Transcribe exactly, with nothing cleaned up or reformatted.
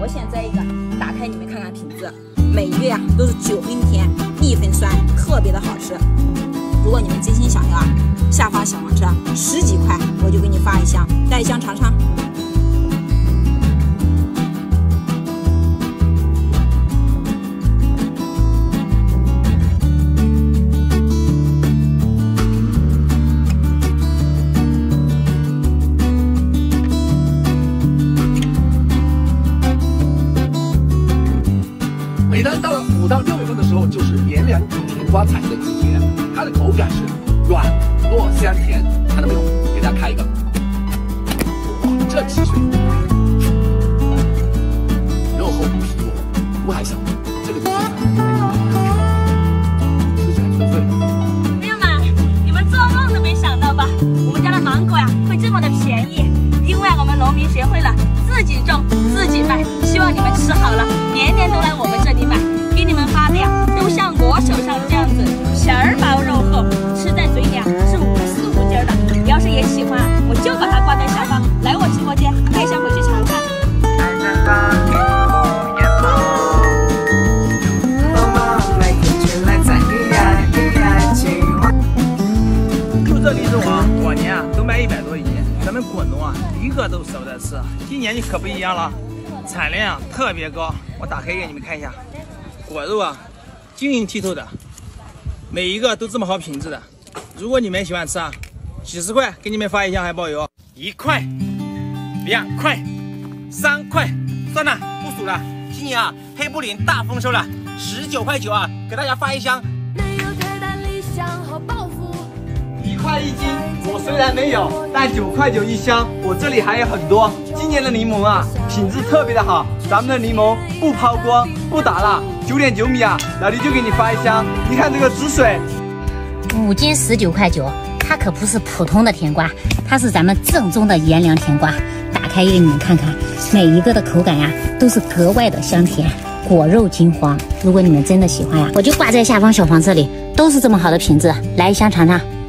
我先摘一个，打开你们看看品质，每一个呀都是九分甜，一分酸，特别的好吃。如果你们真心想要啊，下方小黄车十几块我就给你发一箱，带一箱尝尝。 每当到了五到六月份的时候，就是连两种甜瓜采的季节，它的口感是软糯香甜，看到没有？给大家开一个，哇，这汽水，肉厚皮薄，不还小，这个就是吃起来脆脆的。 朋友们，你们做梦都没想到吧？我们家的芒果呀会这么的便宜，因为我们农民学会了自己种自己卖，希望你们吃好了，年年都来我们这里买，给你们发的呀，都像我手上这样子，皮儿薄肉厚，吃在嘴里啊是无丝无筋的。你要是也喜欢，我就把它挂在下方，来我直播间带箱回去尝尝。 就这荔枝王，往年啊都卖一百多一斤，咱们果农啊一个都舍不得吃，今年就可不一样了。产量特别高，我打开给你们看一下，果肉啊晶莹剔透的，每一个都这么好品质的。如果你们喜欢吃啊，几十块给你们发一箱还包邮，一块、两块、三块，算了不数了。今年啊黑布林大丰收了，十九块九啊，给大家发一箱。 没有太大理想和抱负， 一块一斤，我虽然没有，但九块九一箱，我这里还有很多。今年的柠檬啊，品质特别的好，咱们的柠檬不抛光，不打蜡，九点九米啊，老弟就给你发一箱。你看这个汁水， 五斤十九块九，它可不是普通的甜瓜，它是咱们正宗的炎凉甜瓜。打开给你们看看，每一个的口感呀，都是格外的香甜，果肉金黄。如果你们真的喜欢呀，我就挂在下方小黄车里，都是这么好的品质，来一箱尝尝。